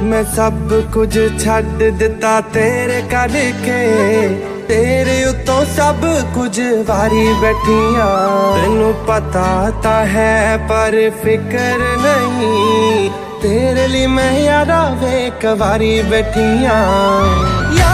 मैं सब कुछ छड्ड दिता तेरे करके, तेरे उतों सब कुछ वारी बैठिया। तेनू पता ता है पर फिक्र नहीं, तेरे लिए मैं यारा वे कवारी बैठिया।